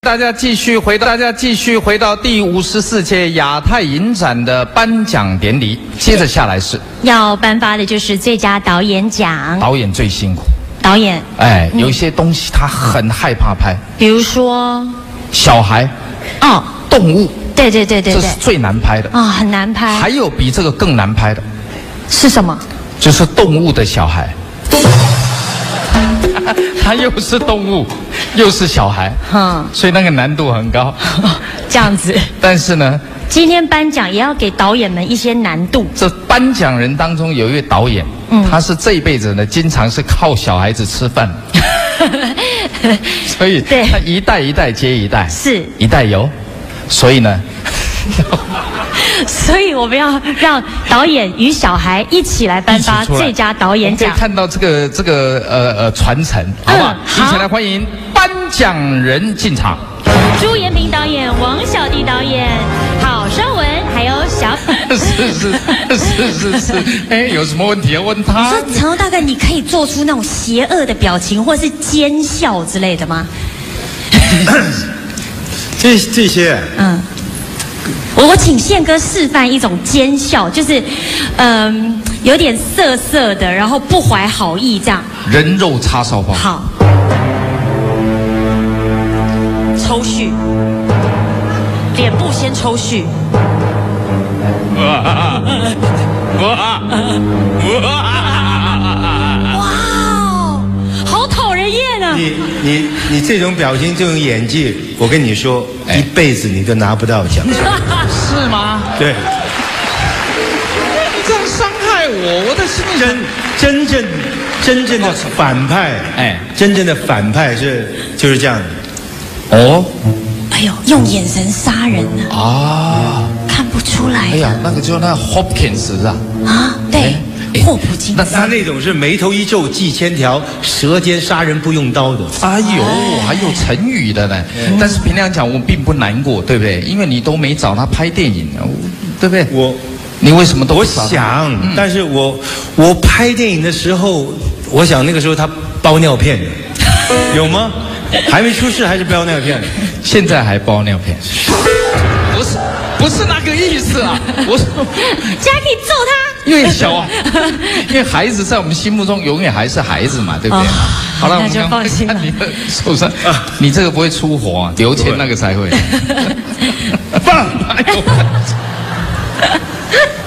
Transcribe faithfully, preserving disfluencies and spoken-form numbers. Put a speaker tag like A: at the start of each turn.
A: 大家继续回到大家继续回到第五十四届亚太影展的颁奖典礼，接着下来是
B: 要颁发的就是最佳导演奖。
A: 导演最辛苦，
B: 导演，
A: 哎，有一些东西他很害怕拍，
B: 比如说
A: 小孩，
B: 哦，
A: 动物，
B: 对对对对对，
A: 这是最难拍的
B: 啊、哦，很难拍。
A: 还有比这个更难拍的，
B: 是什么？
A: 就是动物的小孩。他又是动物，又是小孩，嗯，所以那个难度很高。
B: 这样子。
A: 但是呢，
B: 今天颁奖也要给导演们一些难度。
A: 这颁奖人当中有一位导演，嗯，他是这一辈子呢，经常是靠小孩子吃饭，所以
B: 对
A: 他一代一代接一代，
B: 是
A: 一代有，所以呢。
B: 所以我们要让导演与小孩一起来颁发最佳导演奖。
A: 可以看到这个这个呃呃传承，好不好？一起来欢迎颁奖人进场。
B: 朱延平导演、王小棣导演、郝邵文，还有小
A: 是是是是是，哎，有什么问题要问他？
B: 你说陈欧大哥，你可以做出那种邪恶的表情，或是奸笑之类的吗？
C: 这这些，
B: 嗯。我我请宪哥示范一种奸笑，就是，嗯、呃，有点涩涩的，然后不怀好意这样。
A: 人肉叉烧包。
B: 好。抽蓄。脸部先抽蓄。哇！哇！哇！好讨人厌啊！
C: 你你你这种表情，这种演技，我跟你说，一辈子你都拿不到奖。
A: 是吗？
C: 对。
A: 你这样伤害我，我的心里
C: 真真正真正的反派，哎，真正的反派是就是这样的。
A: 哦。
B: 哎呦，用眼神杀人呢。
A: 啊。
B: 看不出来。
A: 哎呀，那个就那 Hopkins 啊。
B: 啊，对。霍普金斯，
C: 他那种是眉头一皱记千条，舌尖杀人不用刀的。
A: 哎呦，还有成语的呢。嗯、但是凭良讲，我并不难过，对不对？因为你都没找他拍电影，对不对？
C: 我，
A: 你为什么都
C: 我想，嗯、但是我我拍电影的时候，我想那个时候他包尿片的，有吗？还没出事还是包尿片的？
A: 现在还包尿片？不是，不是那个意思啊！我说，
B: 现在可以揍他。
A: 因为小啊，因为孩子在我们心目中永远还是孩子嘛，对不对？哦、好了，我们刚刚看你的手上，啊、你这个不会出火啊，留钱那个才会。棒！哎呦